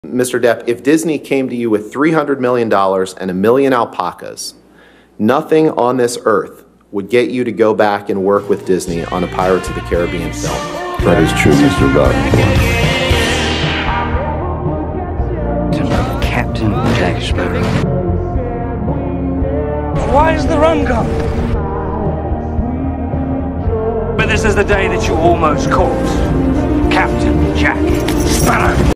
Mr. Depp, if Disney came to you with $300 million and a million alpacas, nothing on this earth would get you to go back and work with Disney on a Pirates of the Caribbean film. That is true, Mr. Rockmore. Captain Jack Sparrow. Why is the run gone? But this is the day that you almost caught Captain Jack Sparrow.